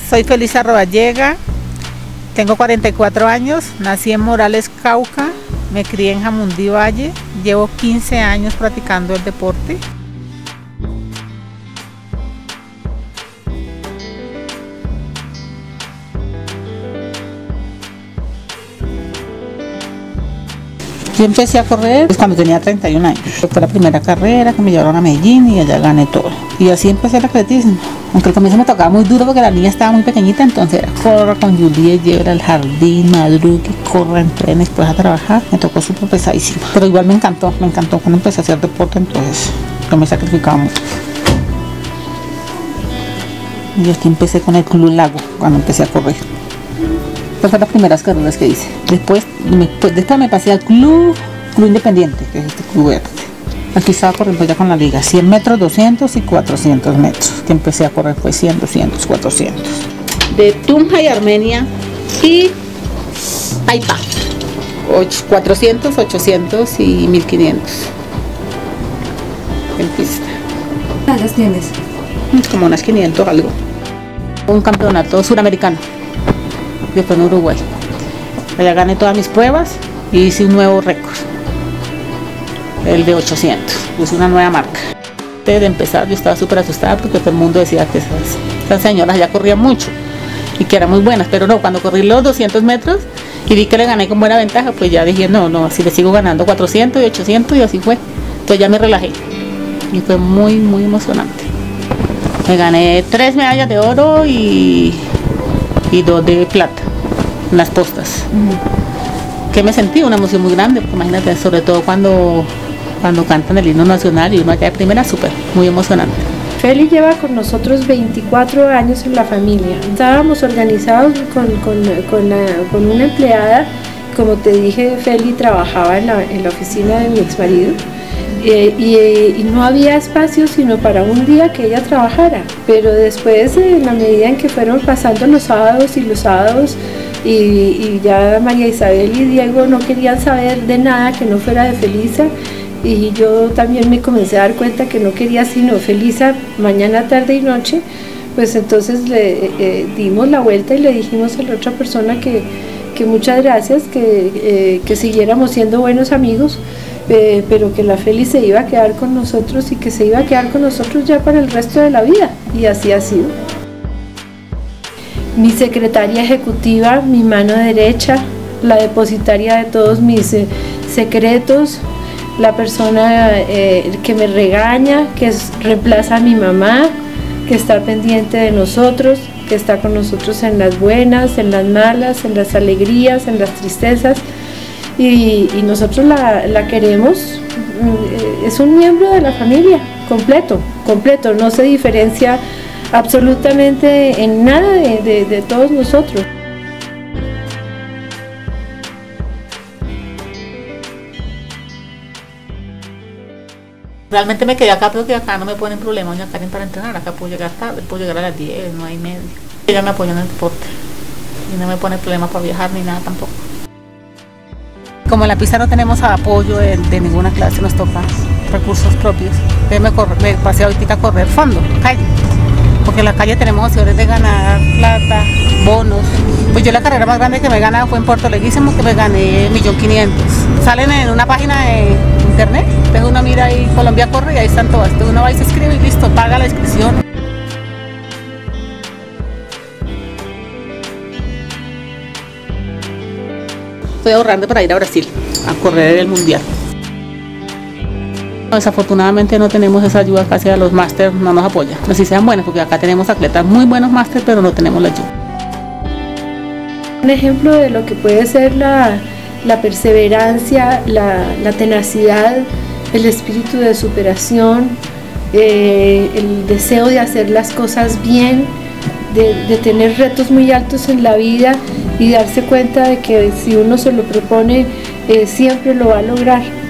soy Felisa Roballega, tengo 44 años, nací en Morales, Cauca, me crié en Jamundí Valle, llevo 15 años practicando el deporte. Yo empecé a correr cuando tenía 31 años. Fue la primera carrera que me llevaron a Medellín y allá gané todo. Y así empecé el atletismo. Aunque al comienzo me tocaba muy duro porque la niña estaba muy pequeñita, entonces era corra con Juliet, lleva al jardín, madrugue, corra, entrene, después a trabajar. Me tocó súper pesadísimo. Pero igual me encantó cuando empecé a hacer deporte, entonces yo me sacrificaba mucho. Y aquí empecé con el Club Lago, cuando empecé a correr. Estas fueron las primeras carreras que hice. Después me pasé al Club Independiente, que es este club verde. Aquí estaba corriendo ya con la liga, 100 metros, 200 y 400 metros. Que empecé a correr fue 100, 200, 400. De Tunja y Armenia y Paipa. 400, 800 y 1500. En pista. ¿Cuántas tienes? Como unas 500 algo. Un campeonato suramericano. Yo fui en Uruguay. Allá gané todas mis pruebas y hice un nuevo récord. El de 800. Puse una nueva marca. Antes de empezar yo estaba súper asustada porque todo el mundo decía que esas señoras ya corrían mucho y que eran muy buenas. Pero no, cuando corrí los 200 metros y vi que le gané con buena ventaja, pues ya dije, no, así le sigo ganando 400 y 800 y así fue. Entonces ya me relajé y fue muy, muy emocionante. Me gané 3 medallas de oro y 2 de plata en las postas. Que me sentí una emoción muy grande, porque imagínate, sobre todo cuando cantan el himno nacional y uno allá de primera, súper, muy emocionante. Feli lleva con nosotros 24 años en la familia. Estábamos organizados con una empleada. Como te dije, Feli trabajaba en la oficina de mi exmarido. Y no había espacio sino para un día que ella trabajara, pero después, en la medida en que fueron pasando los sábados y ya María Isabel y Diego no querían saber de nada que no fuera de Felisa, y yo también me comencé a dar cuenta que no quería sino Felisa mañana, tarde y noche, pues entonces le dimos la vuelta y le dijimos a la otra persona que muchas gracias, que siguiéramos siendo buenos amigos, pero que la Feli se iba a quedar con nosotros y que se iba a quedar con nosotros ya para el resto de la vida, y así ha sido. Mi secretaria ejecutiva, mi mano derecha, la depositaria de todos mis secretos, la persona que me regaña, que reemplaza a mi mamá, que está pendiente de nosotros, que está con nosotros en las buenas, en las malas, en las alegrías, en las tristezas. Y nosotros la queremos, es un miembro de la familia, completo, no se diferencia absolutamente en nada de todos nosotros. Realmente me quedé acá porque acá no me ponen problemas para entrenar, acá puedo llegar tarde, puedo llegar a las 10, 9:30. Ella me apoya en el deporte y no me pone problemas para viajar ni nada tampoco. Como en la pista no tenemos apoyo de ninguna clase, nos toca recursos propios. Me pasé ahorita a correr fondo, calle, porque en la calle tenemos opciones de ganar plata, bonos. Pues yo la carrera más grande que me he ganado fue en Puerto Leguísimo, que me gané 1.500.000. Salen en una página de internet, entonces uno mira ahí Colombia corre y ahí están todas. Entonces uno va y se inscribe y listo, paga la inscripción. Estoy ahorrando para ir a Brasil a correr el mundial. Desafortunadamente no tenemos esa ayuda, casi a los máster no nos apoyan. Así sean buenos, porque acá tenemos atletas muy buenos máster, pero no tenemos la ayuda. Un ejemplo de lo que puede ser la perseverancia, la tenacidad, el espíritu de superación, el deseo de hacer las cosas bien, de tener retos muy altos en la vida y darse cuenta de que si uno se lo propone, siempre lo va a lograr.